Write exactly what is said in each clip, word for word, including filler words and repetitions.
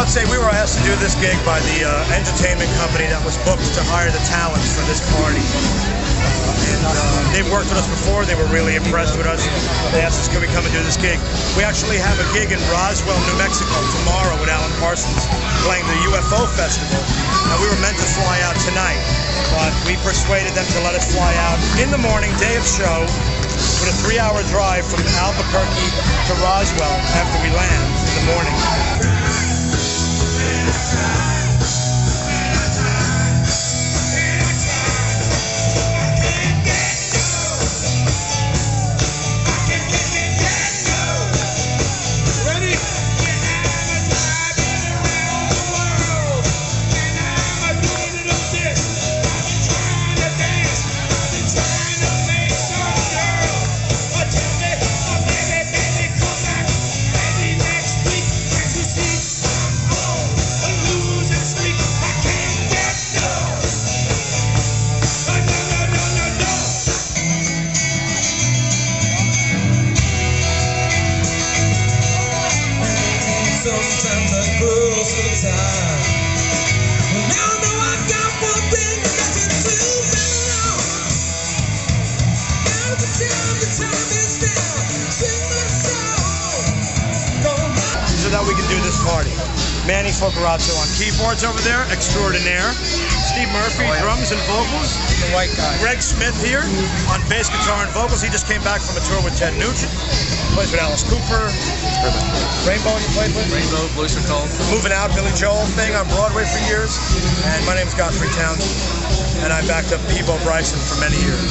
say we were asked to do this gig by the uh, entertainment company that was booked to hire the talent for this party. Uh, and uh, they've worked with us before. They were really impressed with us. They asked us, can we come and do this gig? We actually have a gig in Roswell, New Mexico tomorrow with Alan Parsons playing the U F O Festival. And we were meant to fly out tonight, but we persuaded them to let us fly out in the morning, day of show, with a three-hour drive from Albuquerque to Roswell after we land in the morning. Sometimes I grow so tired. But now I know I got one thing that can do better now. Now's the time, the time is now. Sing my song. So that we can do this party. Manny Focarazzo on keyboards over there, extraordinaire. Steve Murphy, oh, yeah. drums and vocals. The white guy. Greg Smith here on bass guitar and vocals. He just came back from a tour with Ted Nugent. Plays with Alice Cooper. Rainbow you played with? Rainbow, Voice of Cold. Moving Out, Billy Joel thing on Broadway for years. And my name's Godfrey Townsend. And I backed up Peebo Bryson for many years.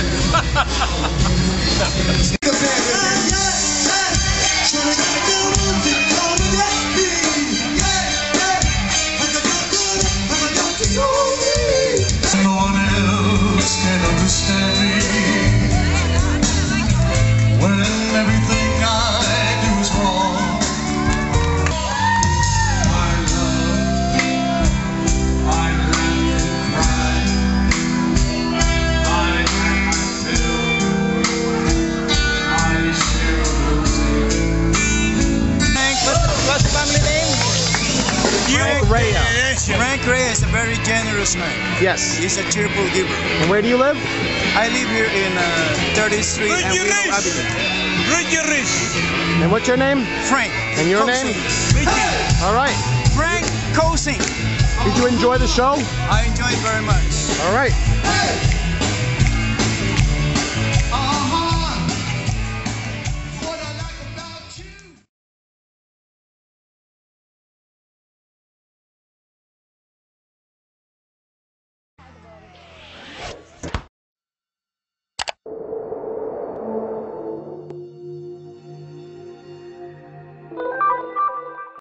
No one else can understand me when everything I do is wrong. My love, I let you cry. I cannot feel I share losing. What's the family name? Frank Raia. Frank Raia is a very generous man. Yes. He's a cheerful giver. And where do you live? I live here in uh, thirtieth Street and Willow Avenue. And what's your name? Frank. And your Kosing. name? All right. Frank Kosing. Did you enjoy the show? I enjoyed very much. All right.